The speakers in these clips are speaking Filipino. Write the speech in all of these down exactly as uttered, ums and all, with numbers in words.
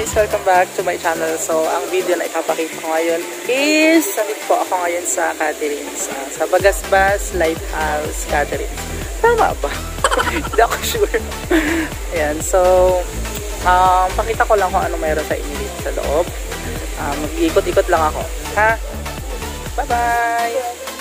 guys! Welcome back to my channel. So, ang video na ipapakita ko ngayon is nandito po ako ngayon sa Catherines. Uh, sa Bagasbas Lighthouse Catherines. Tama ba? Hindi ako sure. Ayan. So, um, pakita ko lang kung ano mayroon sa inyo dito sa loob. Um, Mag-ikot-ikot lang ako. Ha? Bye-bye!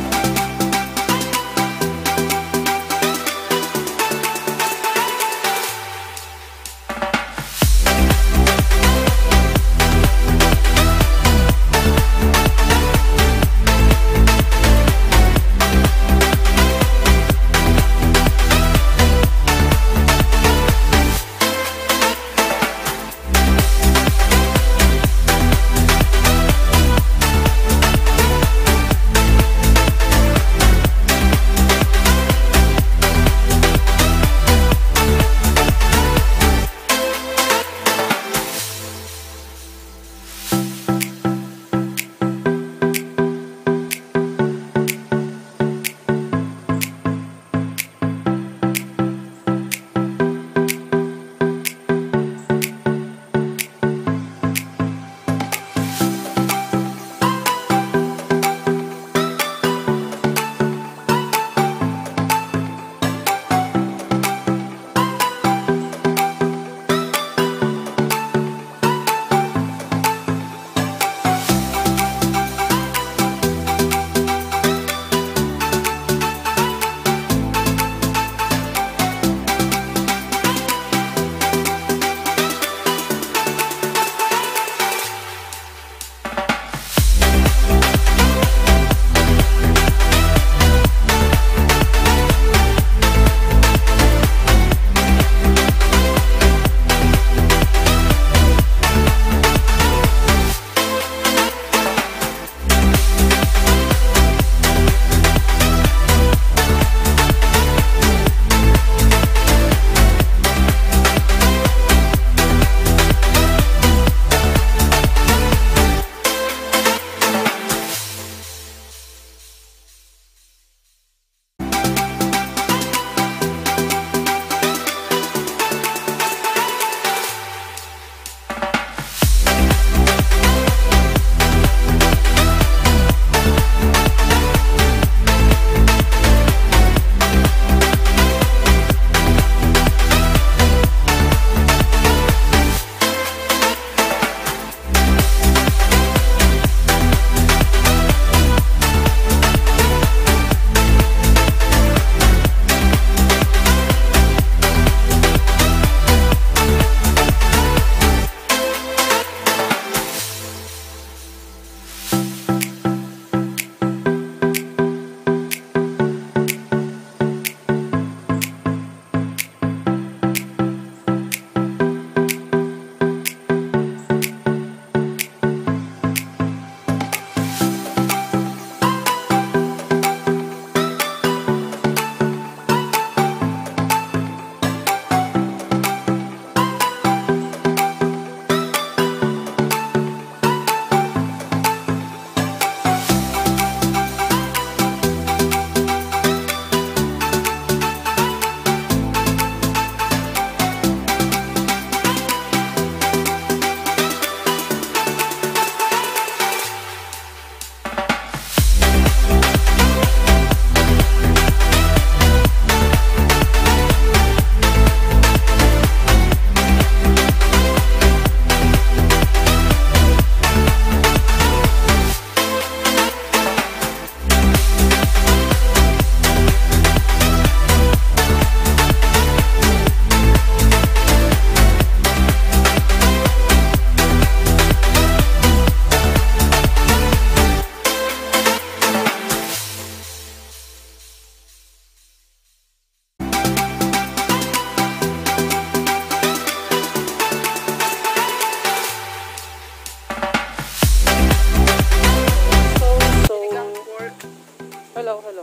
Hello, hello.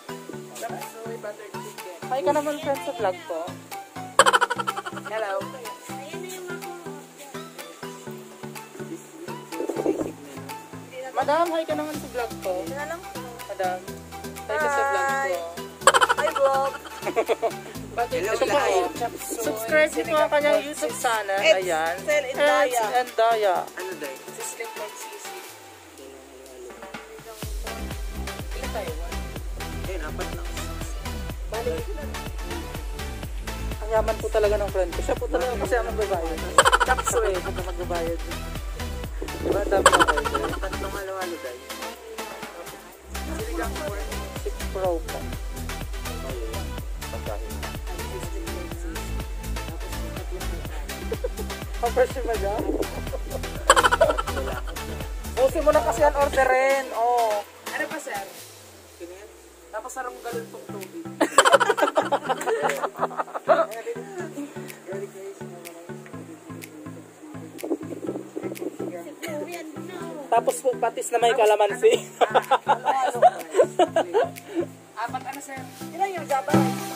Hi ka naman friends sa vlog ko. Hello. Madam, hi ka naman sa vlog ko. Madam, hi ka sa vlog ko. Hi vlog. Ito po, oh. Subscribe niyo po ang kanyang YouTube channel. Ayan. Excel and Daya. and Daya. Ano dahil? Sisling magsisi. Ilan tayo? Ayun, apat lang. Balik. Ang yaman po talaga ng friend ko. Siya po talaga kasi ang magbabayad. Tapso eh, kung magbabayad. Diba? Dami na order. Tatlong halo-halo dahil. six Pro po. Kapag si madam. Busi mo na kasi ang orderin. Oh. Ano pa, sir? Ganyan? Tapos sarang galon pong tubig. Tapos po patis na may kalamansi. Apat ano, sir? Ilan yung gabay?